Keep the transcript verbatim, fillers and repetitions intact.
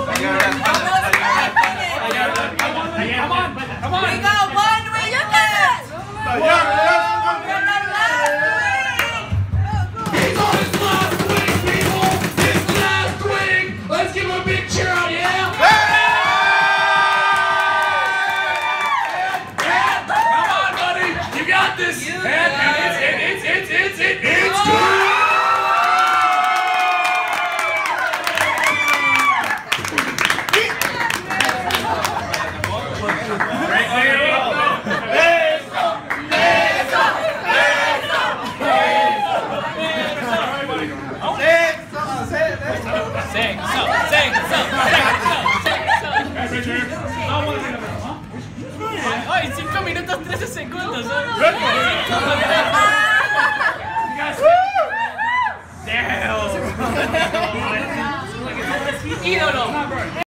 Come on. We got one win. Look at it. He's on his last swing, people. His last swing. Let's give him a big cheer out, yeah? And, come on, buddy. You got this. And, and it's, it's, it's, it's, it's, it's good. Sing, so, sing, so, sing, so, sing, so. Ay, cinco minutos, trece segundos. Damn. Ídolo.